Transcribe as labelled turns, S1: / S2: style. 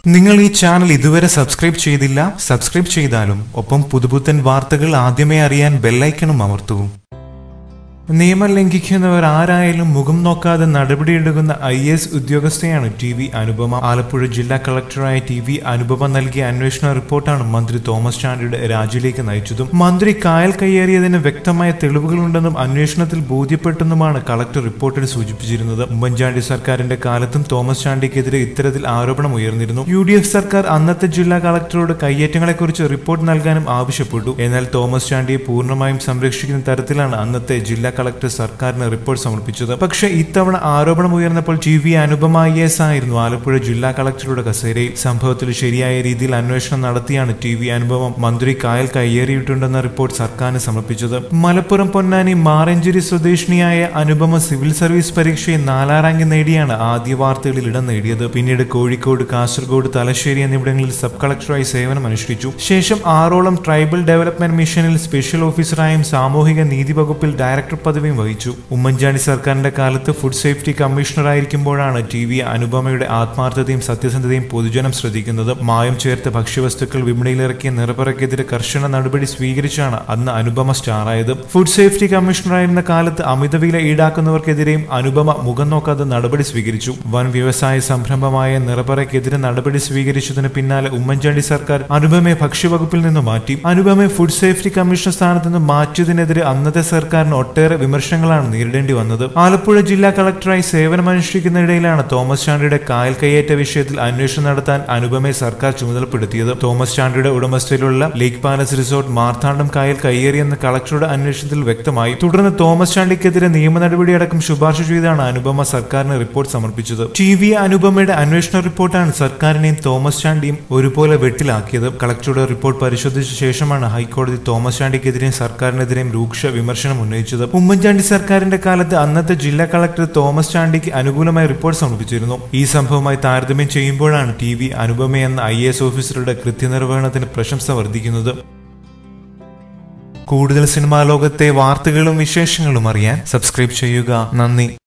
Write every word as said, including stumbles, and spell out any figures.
S1: നിങ്ങൾ ഈ ചാനൽ ഇതുവരെ സബ്സ്ക്രൈബ് ചെയ്തില്ല, സബ്സ്ക്രൈബ് ചെയ്താലും ഒപ്പം പുതുപുത്തൻ വാർത്തകൾ ആദ്യമേ അറിയാൻ ബെല്ലൈക്കണും അമർത്തൂ. നിയമം ലംഘിക്കുന്നവർ ആരായാലും മുഖം നോക്കാതെ നടപടിയെടുക്കുന്ന ഐ എസ് ഉദ്യോഗസ്ഥയാണ് ടി വി അനുപമ. ആലപ്പുഴ ജില്ലാ കളക്ടറായ ടി വി അനുപമ നൽകിയ അന്വേഷണ റിപ്പോർട്ടാണ് മന്ത്രി തോമസ് ചാണ്ടിയുടെ രാജിയിലേക്ക് നയിച്ചതും. മന്ത്രി കായൽ കയ്യേറിയതിന് വ്യക്തമായ തെളിവുകളുണ്ടെന്നും അന്വേഷണത്തിൽ ബോധ്യപ്പെട്ടെന്നുമാണ് കളക്ടർ റിപ്പോർട്ടിൽ സൂചിപ്പിച്ചിരുന്നത്. ഉമ്മൻചാണ്ടി സർക്കാരിന്റെ കാലത്തും തോമസ് ചാണ്ടിക്കെതിരെ ഇത്തരത്തിൽ ആരോപണം ഉയർന്നിരുന്നു. യു ഡി എഫ് സർക്കാർ അന്നത്തെ ജില്ലാ കളക്ടറോട് കയ്യേറ്റങ്ങളെക്കുറിച്ച് റിപ്പോർട്ട് നൽകാനും ആവശ്യപ്പെട്ടു. എന്നാൽ തോമസ് ചാണ്ടിയെ പൂർണ്ണമായും സംരക്ഷിക്കുന്ന തരത്തിലാണ് അന്നത്തെ ജില്ലാ കളക്ടർ സർക്കാരിന് റിപ്പോർട്ട് സമർപ്പിച്ചത്. പക്ഷേ ഇത്തവണ ആരോപണം ഉയർന്നപ്പോൾ T V Anupama I S ആയിരുന്നു ആലപ്പുഴ ജില്ലാ കളക്ടറുടെ കസേരയിൽ. സംഭവത്തിൽ ശരിയായ രീതിയിൽ അന്വേഷണം നടത്തിയാണ് ടി വി അനുപമ മന്ത്രി കായൽ കയ്യേറിയിട്ടുണ്ടെന്ന റിപ്പോർട്ട് സർക്കാരിന് സമർപ്പിച്ചത്. മലപ്പുറം പൊന്നാനി മാറഞ്ചേരി സ്വദേശിനിയായ അനുപമ സിവിൽ സർവീസ് പരീക്ഷയിൽ നാലാം റാങ്ക് നേടിയാണ് ആദ്യ വാർത്തകളിൽ ഇടം നേടിയത്. പിന്നീട് കോഴിക്കോട്, കാസർഗോഡ്, തലശ്ശേരി എന്നിവിടങ്ങളിൽ സബ് കളക്ടറായി സേവനം അനുഷ്ഠിച്ചു. ശേഷം ആറോളം ട്രൈബൽ ഡെവലപ്മെന്റ് മിഷനിൽ സ്പെഷ്യൽ ഓഫീസറായും സാമൂഹിക നീതി വകുപ്പിൽ ഡയറക്ടർ പദവിയും വഹിച്ചു. ഉമ്മൻചാണ്ടി സർക്കാരിന്റെ കാലത്ത് ഫുഡ് സേഫ്റ്റി കമ്മീഷണറായിരിക്കുമ്പോഴാണ് ടി വി അനുപമയുടെ ആത്മാർത്ഥതയും സത്യസന്ധതയും പൊതുജനം ശ്രദ്ധിക്കുന്നത്. മായം ചേർത്ത് ഭക്ഷ്യവസ്തുക്കൾ വിപണിയിലിറക്കിയ നിറപറയ്ക്കെതിരെ കർശന നടപടി സ്വീകരിച്ചാണ് അന്ന് അനുപമ സ്റ്റാറായത്. ഫുഡ് സേഫ്റ്റി കമ്മീഷണറായിരുന്ന കാലത്ത് അമിതവില ഈടാക്കുന്നവർക്കെതിരെയും അനുപമ മുഖം നോക്കാതെ നടപടി സ്വീകരിച്ചു. വൻ വ്യവസായ സംരംഭമായ നിറപറയ്ക്കെതിരെ നടപടി സ്വീകരിച്ചതിന് പിന്നാലെ ഉമ്മൻചാണ്ടി സർക്കാർ അനുപമയെ ഭക്ഷ്യവകുപ്പിൽ നിന്ന് മാറ്റി. അനുപമയെ ഫുഡ് സേഫ്റ്റി കമ്മീഷണർ സ്ഥാനത്ത് നിന്ന് മാറ്റിയതിനെതിരെ അന്നത്തെ സർക്കാരിന് ഒട്ടേറെ വിമർശനങ്ങളാണ് നേരിടേണ്ടി വന്നത്. ആലപ്പുഴ ജില്ലാ കളക്ടറായി സേവനമനുഷ്ഠിക്കുന്നതിനിടയിലാണ് തോമസ് ചാണ്ടിയുടെ കായൽ കയ്യേറ്റ വിഷയത്തിൽ അന്വേഷണം നടത്താൻ അനുപമയെ സർക്കാർ ചുമതലപ്പെടുത്തിയത്. തോമസ് ചാണ്ടിയുടെ ഉടമസ്ഥയിലുള്ള ലേക്ക് പാലസ് റിസോർട്ട് മാർത്താണ്ഡം കായൽ കയ്യേറിയെന്ന് കളക്ടറുടെ അന്വേഷണത്തിൽ വ്യക്തമായി. തുടർന്ന് തോമസ് ചാണ്ടിക്കെതിരെ നിയമ നടപടിയടക്കം ശുപാർശ ചെയ്താണ് അനുപമ സർക്കാരിന് റിപ്പോർട്ട് സമർപ്പിച്ചത്. ടി വി അനുപമയുടെ അന്വേഷണ റിപ്പോർട്ടാണ് സർക്കാരിനെയും തോമസ് ചാണ്ടിയും ഒരുപോലെ വെട്ടിലാക്കിയത്. കളക്ടറുടെ റിപ്പോർട്ട് പരിശോധിച്ച ശേഷമാണ് ഹൈക്കോടതി തോമസ് ചാണ്ടിക്കെതിരെയും സർക്കാരിനെതിരെയും രൂക്ഷ വിമർശനം ഉന്നയിച്ചത്. ഉമ്മൻചാണ്ടി സർക്കാരിന്റെ കാലത്ത് അന്നത്തെ ജില്ലാ കളക്ടർ തോമസ് ചാണ്ടിക്ക് അനുകൂലമായി റിപ്പോർട്ട് സമർപ്പിച്ചിരുന്നു. ഈ സംഭവവുമായി താരതമ്യം ചെയ്യുമ്പോഴാണ് ടി വി അനുപമ എന്ന ഐ എസ് ഓഫീസറുടെ കൃത്യനിർവഹണത്തിന് പ്രശംസ വർദ്ധിക്കുന്നത്. കൂടുതൽ സിനിമാ ലോകത്തെ വാർത്തകളും വിശേഷങ്ങളും അറിയാൻ സബ്സ്ക്രൈബ് ചെയ്യുക. നന്ദി.